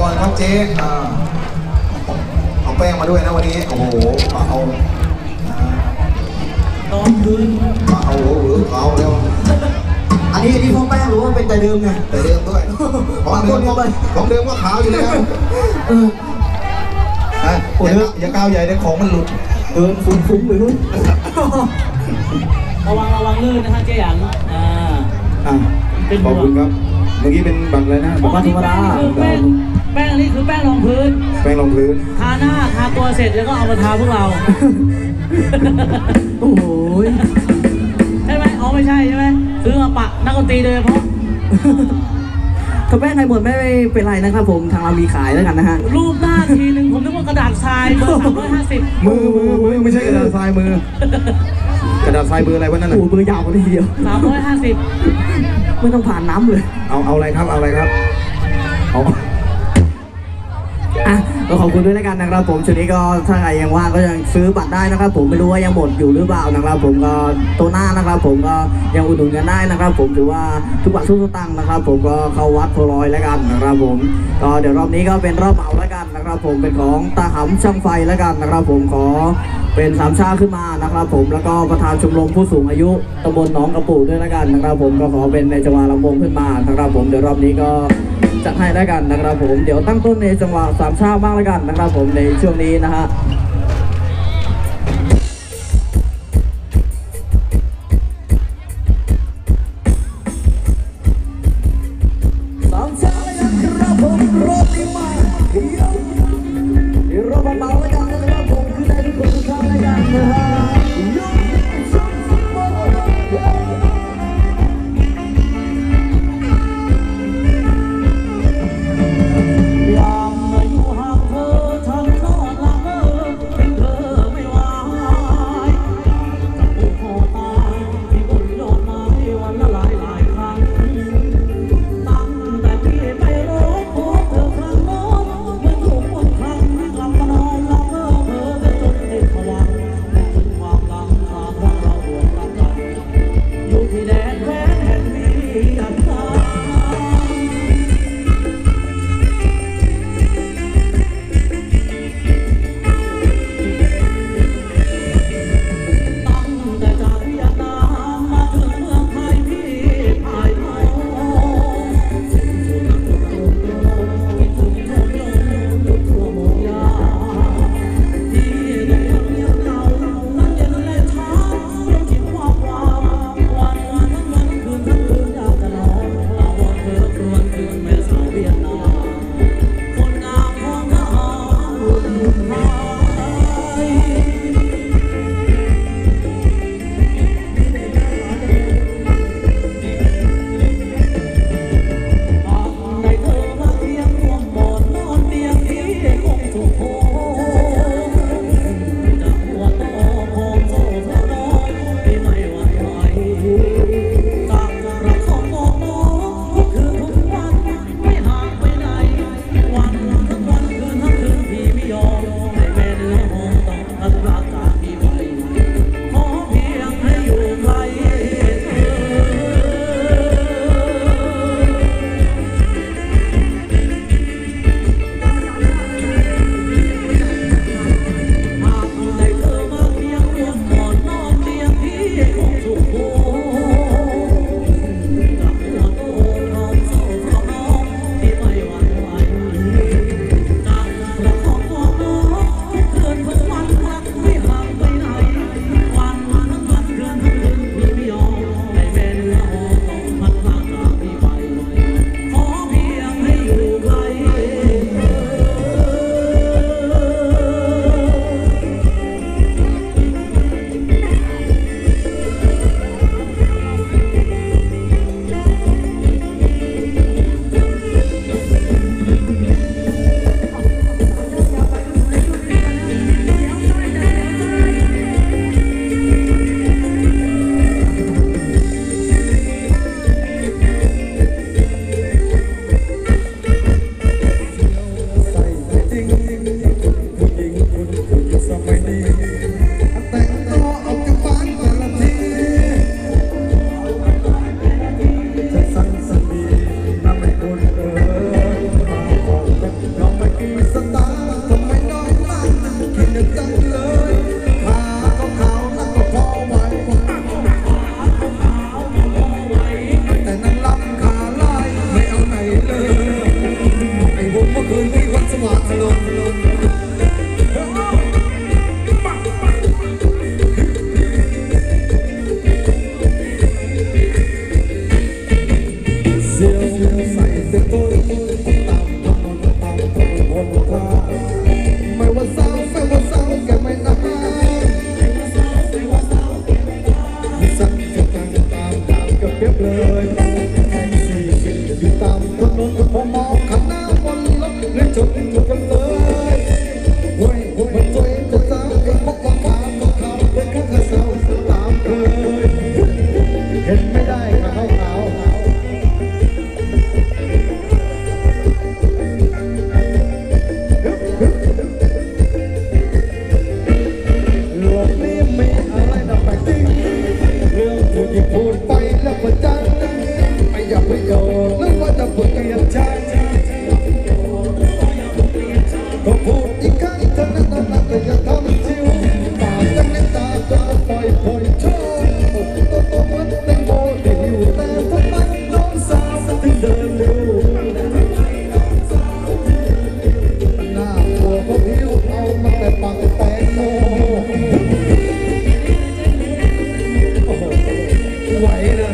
ก่อนครับเจ๊เอาแป้งมาด้วยนะวันนี้โอ้โหมาเอาตอนคืนมาเอาหัวหรือเขาแล้วอันนี้พ่อแป้งหรือว่าเป็นแต่เดิมไงแต่เดิมด้วยของเดิมก็ขาวอยู่แล้วอย่าก้าวใหญ่เลยของมันหลุดฟุ้งไปนู้นระวังลื่นนะฮะเจ๊หยันขอบคุณครับเมื่อกี้เป็นบัตรอะไรนะบัตรธรรมดาแป้งนี่คือแป้งรองพื้นทาหน้าทาตัวเสร็จแล้วก็เอามาทาพวกเราโอ้โหใช่ไหมอ๋อไม่ใช่ใช่ไหมซื้อมาปะนักดนตรีโดยเฉพาะถ้าแป้งไทยหมดไม่เป็นไรนะครับผมทางเรามีขายแล้วกันนะฮะรูปหน้าทีนึงผมนึกว่ากระดาษทรายเบอร์350 มือไม่ใช่กระดาษทรายมือกระดาษทรายเบอร์อะไรวะนั่นน่ะเบอร์ยาวกว่าทีเดียว 350 ไม่ต้องผ่านน้ำเลยเอาอะไรครับเอาก็ขอบคุณด้วยแล้วกันนะครับผมช่วงนี้ก็ถ้าใครยังว่างก็ยังซื้อบัตรได้นะครับผมไม่รู้ว่ายังหมดอยู่หรือเปล่านะครับผมก็ตัวหน้านะครับผมก็ยังอุดหนุนกันได้นะครับผมถือว่าทุกบาททุกสตางค์นะครับผมก็เข้าวัดโพลอยแล้วกันนะครับผมก็เดี๋ยวรอบนี้ก็เป็นรอบเหมาแล้วกันนะครับผมเป็นของตาหำช่างไฟแล้วกันนะครับผมขอเป็นสามชาขึ้นมานะครับผมแล้วก็ประธานชมรมผู้สูงอายุตำบลหนองกระปูด้วยแล้วกันนะครับผมก็ขอเป็นในจังหวะลำวงขึ้นมานะครับผมเดี๋ยวรอบนี้ก็จัดให้แล้วกันนะครับผมเดี๋ยวตั้งต้นในจังหวะสามชาบ้างแล้วกันนะครับผมในช่วงนี้นะฮะสามชาแล้วกันครับผมรอบนี้มาเดี๋ยวรอบเบาๆแล้วกันนะครับผมคือได้ทุกคนทุกท่านแล้วกันนะฮะตั้งแต่พี่ไปรบพบเธอครั้งโน้ว่างอารมณ์เสียวใส่เต็มตัวตามถนนตามถนนทางไม่ว่าสาวแกไม่น่าสั่งจะตามกับเปียบเลยแท็กซี่อยู่ตามถนนพอมองข้างหน้าบนรถเลยจดกันเลยเฮ้ยมันตัวเองจะตามไอ้พวกว่าขาเป็นข้าสาวตามเคยเห็นไม่ได้กับเขาขาวโลกนี้มีอะไรน่าแปลกจริงเรื่องผู้หญิงพูดไปแล้วก็จังไม่อยากไปโยนหรือว่าจะพูดเกลียดชังก็พูดอีกครั้งเท่านั้นก็อย่าทำชิวปากจังในตาก็ปล่อยโชว์ตัวเหมือนแตงโมที่หิวแต่ทำไมน้องสาวถึงเดินเร็วหน้าตัวเขาหิวเอามาแต่ปังแตงโมไหวเลย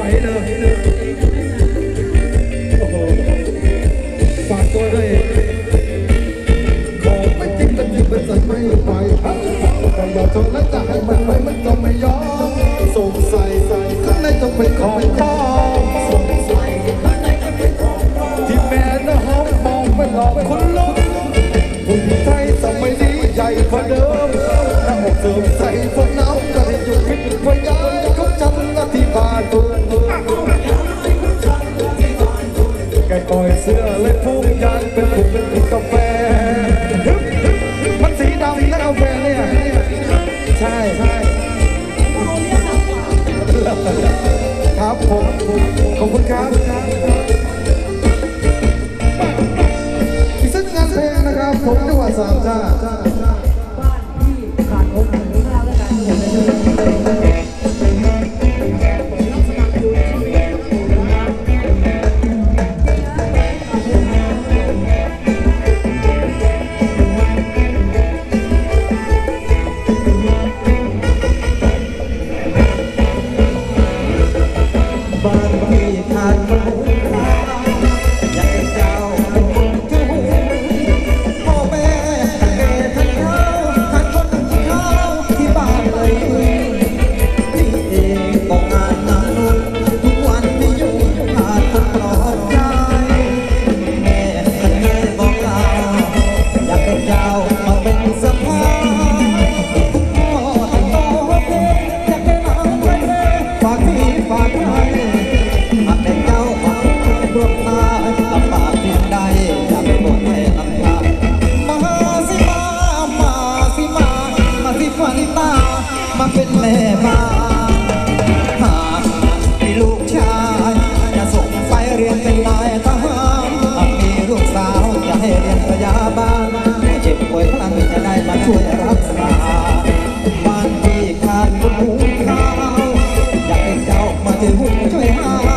โอ้โหฝากตัวด้วยขอไม่จริงแต่จริงเป็นสัตว์ไม่ไปแต่อย่าทนและจะให้มันไปมันก็ไม่ยอมสงสัยข้างในต้องเป็นของพ่อสงสัยข้างในต้องเป็นของพ่อที่แม่นะหอมมองไปหลอกคนลุกหุ่นไทยสมัยนี้ใหญ่กว่าเดิมหน้าอกเสริมใส่พวกน้ำก็ได้อยู่พิษพยาเขาจำนาทีบานตัวแกปล่อยเสื้อเลยพุ่งยานเป็นผุเป็นกาแฟมันสีดำนะกาแฟเนี่ยใช่ครับผมขอบคุณครับอีกสักงานเพลงนะครับผมจังหวัดสามชาติบ้านที่ขาดคนหนึ่งข้าวแล้วกันผมจะรับสมัครอยู่ที่นะครับ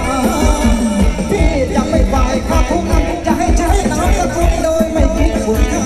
พี่จะไม่ฝ่ายข้าทุกข์จะให้ใช้น้ำสกุลโดยไม่คิดคุณค่า